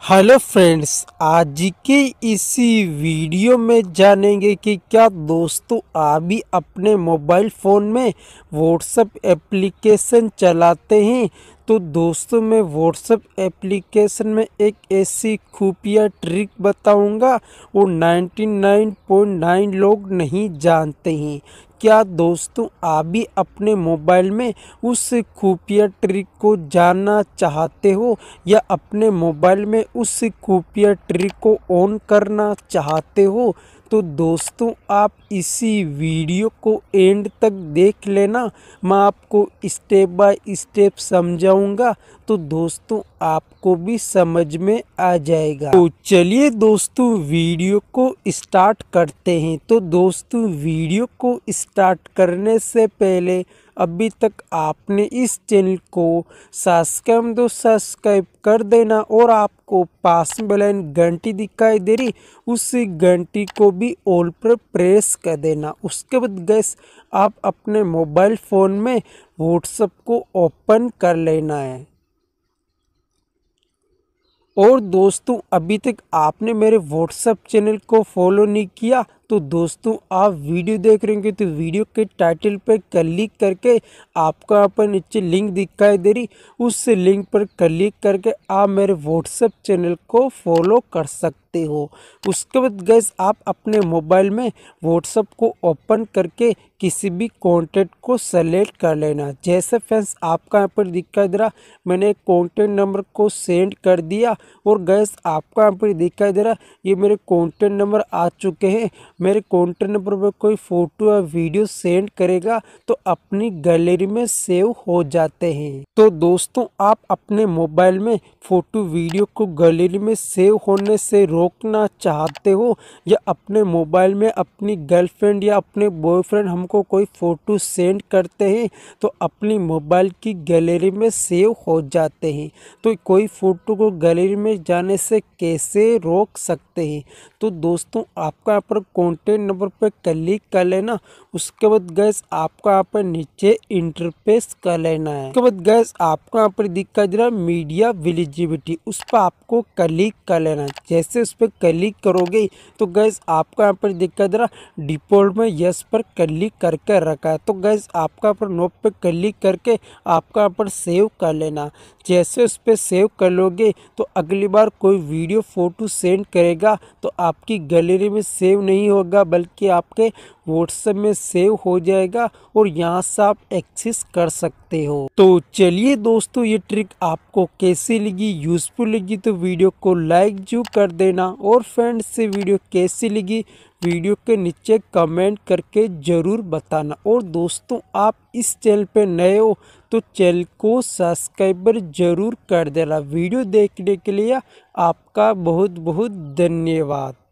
Hello friends, आज के इसी वीडियो में जानेंगे कि क्या दोस्तों आप भी अपने मोबाइल फ़ोन में व्हाट्सएप एप्लीकेशन चलाते हैं। तो दोस्तों मैं व्हाट्सएप एप्लीकेशन में एक ऐसी खुफिया ट्रिक बताऊंगा वो 99.9 लोग नहीं जानते हैं। क्या दोस्तों आप भी अपने मोबाइल में उस खुफिया ट्रिक को जानना चाहते हो या अपने मोबाइल में उस खुफिया ट्रिक को ऑन करना चाहते हो? तो दोस्तों आप इसी वीडियो को एंड तक देख लेना, मैं आपको स्टेप बाय स्टेप समझाऊंगा तो दोस्तों आपको भी समझ में आ जाएगा। तो चलिए दोस्तों वीडियो को स्टार्ट करते हैं। तो दोस्तों वीडियो को स्टार्ट करने से पहले अभी तक आपने इस चैनल को सब्सक्राइब कर देना और आपको पास में बेल घंटी दिखाई दे रही उस घंटी को भी ऑल पर प्रेस कर देना। उसके बाद गैस आप अपने मोबाइल फ़ोन में व्हाट्सएप को ओपन कर लेना है। और दोस्तों अभी तक आपने मेरे व्हाट्सएप चैनल को फॉलो नहीं किया तो दोस्तों आप वीडियो देख रहे होंगे तो वीडियो के टाइटल पर क्लिक करके आपको यहाँ पर नीचे लिंक दिखाई दे रही उस लिंक पर क्लिक करके आप मेरे व्हाट्सएप चैनल को फॉलो कर सकते हो। उसके बाद गैस आप अपने मोबाइल में व्हाट्सएप को ओपन करके किसी भी कॉन्टैक्ट को सेलेक्ट कर लेना। जैसे फ्रेंड्स आपका यहाँ पर दिखाई दे रहा मैंने एक कॉन्टैक्ट नंबर को सेंड कर दिया और गैस आपका यहाँ पर दिखाई दे रहा ये मेरे कॉन्टैक्ट नंबर आ चुके हैं। मेरे कॉन्टैक्ट नंबर पर कोई फ़ोटो या वीडियो सेंड करेगा तो अपनी गैलरी में सेव हो जाते हैं। तो दोस्तों आप अपने मोबाइल में फ़ोटो वीडियो को गैलरी में सेव होने से रोकना चाहते हो या अपने मोबाइल में अपनी गर्लफ्रेंड या अपने बॉयफ्रेंड हमको कोई फ़ोटो सेंड करते हैं तो अपनी मोबाइल की गैलरी में सेव हो जाते हैं। तो कोई फ़ोटो को गैलरी में जाने से कैसे रोक सकते हैं? तो दोस्तों आपका यहाँ पर कॉन्टैक्ट नंबर पर क्लिक कर लेना। उसके बाद गैस आपका यहाँ पर नीचे इंटरफेस कर लेना है। उसके बाद गैस आपको यहाँ पर दिखाई दे रहा मीडिया विजिबिलिटी उस पर आपको क्लिक कर लेना है। जैसे उस पर क्लिक करोगे तो गैस आपका यहाँ पर दिखाई दे रहा डिफ़ॉल्ट में यस पर क्लिक करके रखा है। तो गैस आपका यहाँ पर नो पे क्लिक करके आपका यहाँ पर सेव कर लेना। जैसे उस पर सेव कर लोगे तो अगली बार कोई वीडियो फ़ोटो सेंड करेगा तो आपकी गैलरी में सेव नहीं होगा बल्कि आपके व्हाट्सएप में सेव हो जाएगा और यहाँ से आप एक्सेस कर सकते हो। तो चलिए दोस्तों ये ट्रिक आपको कैसी लगी, यूज़फुल लगी तो वीडियो को लाइक जो कर देना और फ्रेंड्स से वीडियो कैसी लगी वीडियो के नीचे कमेंट करके ज़रूर बताना। और दोस्तों आप इस चैनल पे नए हो तो चैनल को सब्सक्राइबर ज़रूर कर देना। वीडियो देखने के लिए आपका बहुत बहुत धन्यवाद।